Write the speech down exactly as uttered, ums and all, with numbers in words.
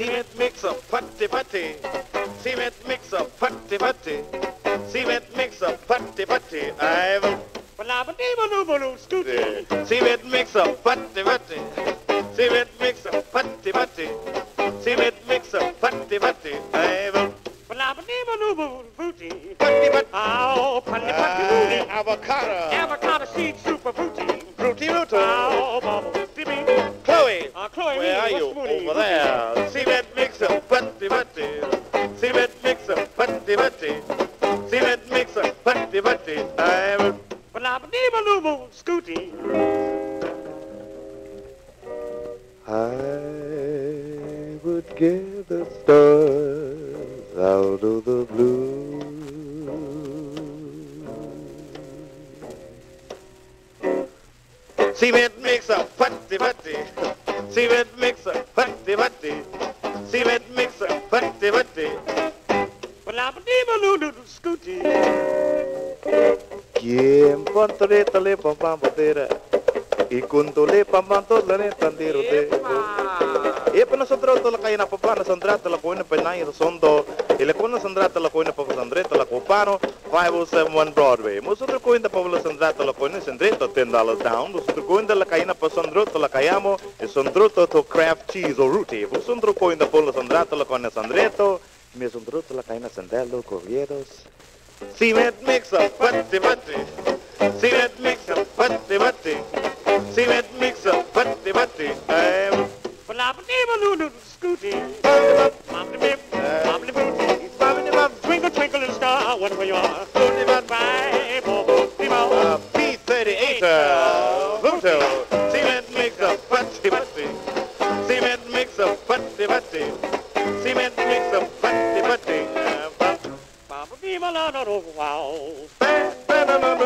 Cement mixer, putty putty. Cement mixer, putty putty. Cement mixer, putty putty. I've scooty. Cement mixer, putty putty. Cement mixer, putty putty. Cement mixer, putty putty. I've Putty putty. Oh, putty putty. Uh, avocado. Avocado seed super fruity. Fruity Ruto. Oh, bubble. Chloe. Uh, Chloe, Where are you? Over there. Cement mixer, putty putty. Cement mixer, putty putty. Cement mixer, putty putty. I'm Scooty. I would gather stars out of the blue. Cement mixer, putty putty. Cement mixer, putty putty. Cement mixer, putty putty. Scooty. Quien pontoreta le pampambatera y cuntole pampantola ne tandero de. E pa nosotros la calle na papá na sandrata la coina penay sondo e le coina sandrata la coina papa sandreta la copano five oh seven one Broadway. Nosotros coina pa la sandrata la coina sandreta ten dollars down. Nosotros coina la calle na pa sandrota la cayamo e sandrota to craft cheese o ruti. Nosotros coina pa la sandrata la coina sandreto me sandrota la calle na sandello corrieros. Cement mixer, putty putty. Cement mixer, putty putty. Cement mixer, putty putty. I'm Scooty. Twinkle, twinkle, little star, whatever you are. uh, P thirty-eight, uh, Pluto. Cement mixer, putty putty. Cement mixer, putty putty. Cement mixer, putty putty. Wow.